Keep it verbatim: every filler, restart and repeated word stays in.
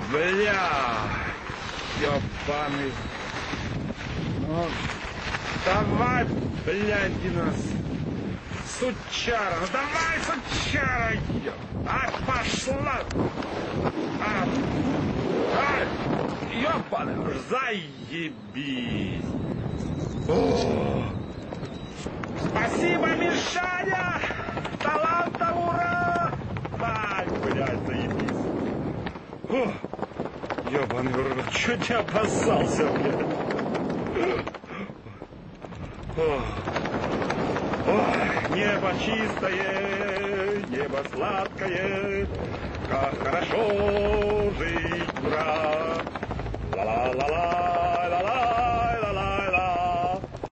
Бля! Ёбаный. Ну, давай, блядь, Динос. Сучара, ну давай, сучара! Ё... А, пошла! А, а, ёбаный, заебись! О! Спасибо, Мишаня! Таланта, ура! Ай, блядь, заебись! О! Ёбаный рот, чуть не опасался, блядь! О! Ой, небо чистое, небо сладкое, как хорошо жить, ура! Ла-ла-ла-ла!